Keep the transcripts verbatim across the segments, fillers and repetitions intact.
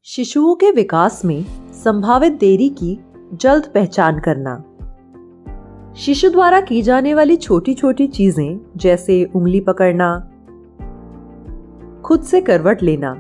शिशुओं के विकास में संभावित देरी की जल्द पहचान करना। शिशु द्वारा की जाने वाली छोटी छोटी चीजें जैसे उंगली पकड़ना, खुद से करवट लेना,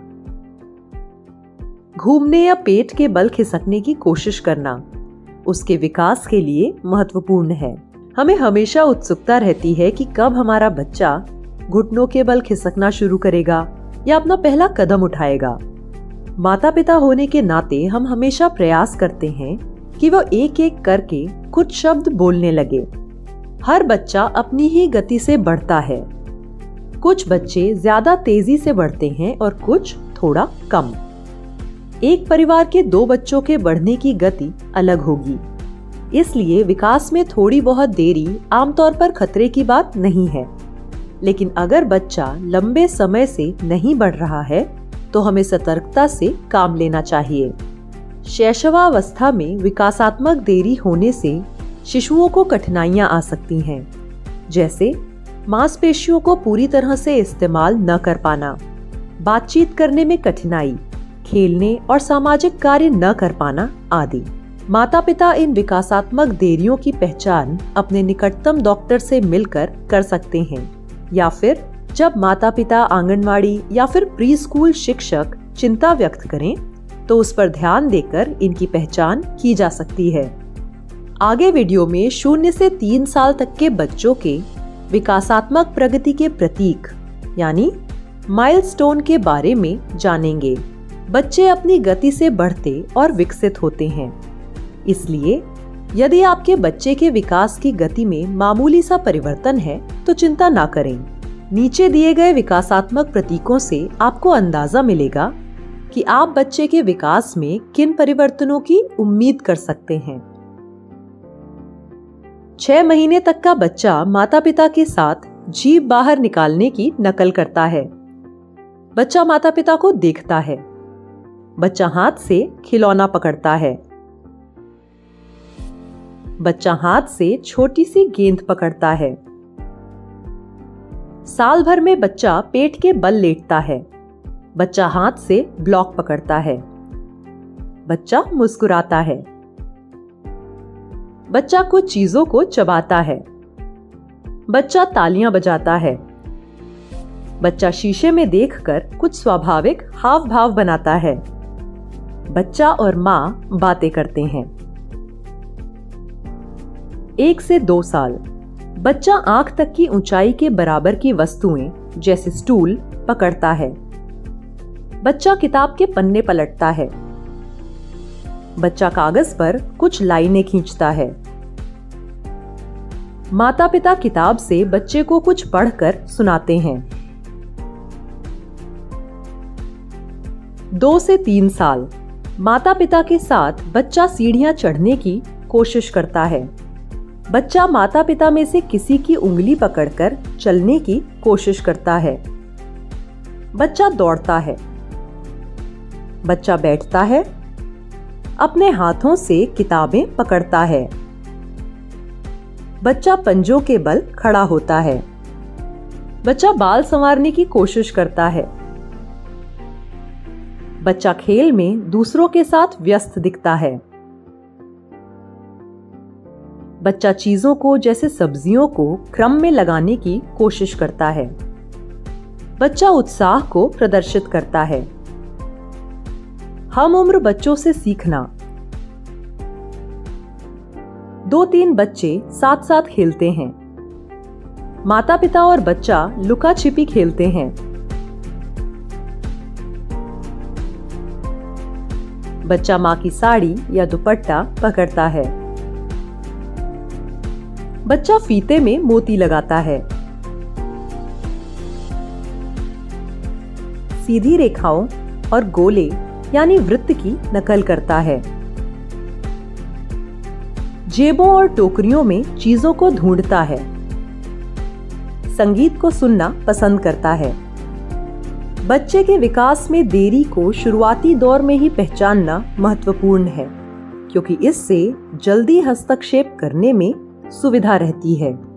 घूमने या पेट के बल खिसकने की कोशिश करना उसके विकास के लिए महत्वपूर्ण है। हमें हमेशा उत्सुकता रहती है कि कब हमारा बच्चा घुटनों के बल खिसकना शुरू करेगा या अपना पहला कदम उठाएगा। माता पिता होने के नाते हम हमेशा प्रयास करते हैं कि वो एक एक करके कुछ शब्द बोलने लगे। हर बच्चा अपनी ही गति से बढ़ता है। कुछ बच्चे ज्यादा तेजी से बढ़ते हैं और कुछ थोड़ा कम। एक परिवार के दो बच्चों के बढ़ने की गति अलग होगी, इसलिए विकास में थोड़ी बहुत देरी आमतौर पर खतरे की बात नहीं है। लेकिन अगर बच्चा लंबे समय से नहीं बढ़ रहा है तो हमें सतर्कता से काम लेना चाहिए। शैशवावस्था में विकासात्मक देरी होने से शिशुओं को कठिनाइयां आ सकती हैं, जैसे मांसपेशियों को पूरी तरह से इस्तेमाल न कर पाना, बातचीत करने में कठिनाई, खेलने और सामाजिक कार्य न कर पाना आदि। माता पिता इन विकासात्मक देरियों की पहचान अपने निकटतम डॉक्टर से मिलकर कर सकते हैं, या फिर जब माता पिता आंगनवाड़ी या फिर प्री स्कूल शिक्षक चिंता व्यक्त करें तो उस पर ध्यान देकर इनकी पहचान की जा सकती है। आगे वीडियो में शून्य से तीन साल तक के बच्चों के विकासात्मक प्रगति के प्रतीक यानी माइलस्टोन के बारे में जानेंगे। बच्चे अपनी गति से बढ़ते और विकसित होते हैं, इसलिए यदि आपके बच्चे के विकास की गति में मामूली सा परिवर्तन है तो चिंता ना करें। नीचे दिए गए विकासात्मक प्रतीकों से आपको अंदाजा मिलेगा कि आप बच्चे के विकास में किन परिवर्तनों की उम्मीद कर सकते हैं। छह महीने तक का बच्चा माता पिता के साथ जीभ बाहर निकालने की नकल करता है। बच्चा माता पिता को देखता है। बच्चा हाथ से खिलौना पकड़ता है। बच्चा हाथ से छोटी सी गेंद पकड़ता है। साल भर में बच्चा पेट के बल लेटता है। बच्चा हाथ से ब्लॉक पकड़ता है। बच्चा मुस्कुराता है। बच्चा कुछ चीजों को चबाता है। बच्चा तालियां बजाता है। बच्चा शीशे में देखकर कुछ स्वाभाविक हाव भाव बनाता है। बच्चा और मां बातें करते हैं। एक से दो साल बच्चा आंख तक की ऊंचाई के बराबर की वस्तुएं जैसे स्टूल पकड़ता है। बच्चा किताब के पन्ने पलटता है। बच्चा कागज पर कुछ लाइनें खींचता है। माता पिता किताब से बच्चे को कुछ पढ़कर सुनाते हैं। दो से तीन साल माता पिता के साथ बच्चा सीढ़ियां चढ़ने की कोशिश करता है। बच्चा माता पिता में से किसी की उंगली पकड़कर चलने की कोशिश करता है। बच्चा दौड़ता है। बच्चा बैठता है। अपने हाथों से किताबें पकड़ता है। बच्चा पंजों के बल खड़ा होता है। बच्चा बाल संवारने की कोशिश करता है। बच्चा खेल में दूसरों के साथ व्यस्त दिखता है। बच्चा चीजों को जैसे सब्जियों को क्रम में लगाने की कोशिश करता है। बच्चा उत्साह को प्रदर्शित करता है। हम उम्र बच्चों से सीखना। दो तीन बच्चे साथ साथ खेलते हैं। माता पिता और बच्चा लुका छिपी खेलते हैं। बच्चा मां की साड़ी या दुपट्टा पकड़ता है। बच्चा फीते में मोती लगाता है। सीधी रेखाओं और गोले यानी वृत्त की नकल करता है। जेबों और टोकरियों में चीजों को ढूंढता है। संगीत को सुनना पसंद करता है। बच्चे के विकास में देरी को शुरुआती दौर में ही पहचानना महत्वपूर्ण है, क्योंकि इससे जल्दी हस्तक्षेप करने में सुविधा रहती है।